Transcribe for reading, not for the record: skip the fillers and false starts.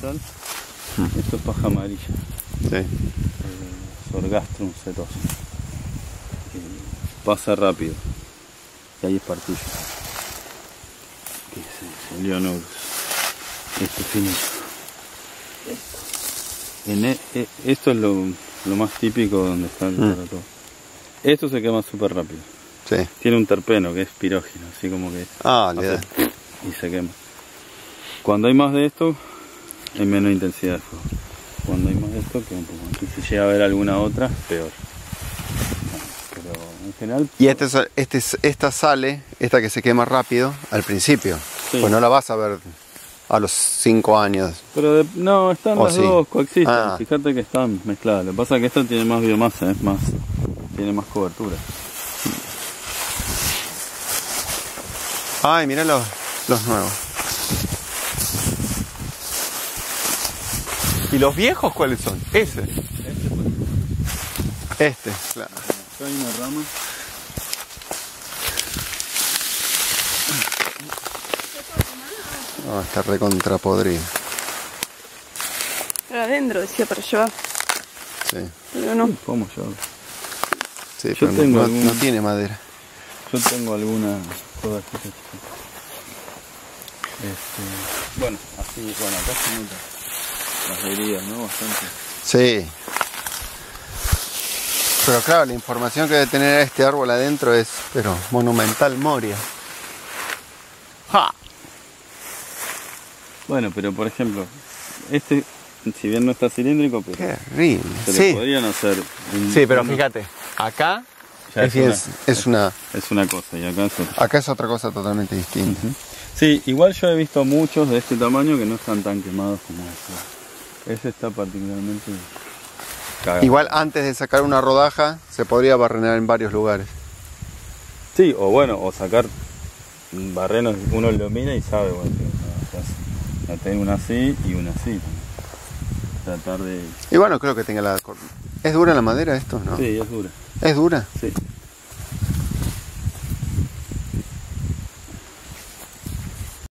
ornamental. Esto es paja amarilla. Sí. Sorghastrum setosa. Pasa rápido. Y ahí es partillo. Leonurus. Esto es finito. Esto es lo más típico donde está el todo. Esto se quema súper rápido. Sí. Tiene un terpeno que es pirógeno, así como que le da. y se quema. Cuando hay más de esto, hay menos intensidad de fuego. Cuando hay más de esto, queda un poco más. Y si llega a haber alguna otra, peor. Pero en general... Y esta sale, esta que se quema rápido, al principio. Sí. Pues no la vas a ver a los 5 años. Pero no, están las dos, coexisten. Ah. Fíjate que están mezcladas. Lo que pasa es que esta tiene más biomasa, tiene más cobertura. Ay, mira los nuevos. ¿Y los viejos cuáles son? Ese. Este, claro. Acá hay una rama. Oh, está recontra podrido. Pero adentro decía para llevar. Sí. Pero no. ¿Cómo yo? Sí, Yo pero tengo no tiene madera. Yo tengo alguna cosa chiquita. Bueno, así, bueno, acá se nota las heridas, ¿no? Bastante. Sí. Pero claro, la información que debe tener este árbol adentro es, pero monumental, Moria. ¡Ja! Bueno, pero por ejemplo, si bien no está cilíndrico, pero Qué horrible. se le Sí. podrían hacer Sí, pero fíjate, acá ya es una cosa y acá es otra. acá es otra cosa totalmente distinta. Sí, igual yo he visto muchos de este tamaño que no están tan quemados como este. Ese está particularmente cagado. Igual antes de sacar una rodaja se podría barrenar en varios lugares. Sí, o bueno, o sacar barrenos, uno lo mira y sabe, bueno, ya tengo una así y una así. Tratar de... Y bueno, creo que tenga ¿Es dura la madera esto, no? Sí, es dura. ¿Es dura? Sí.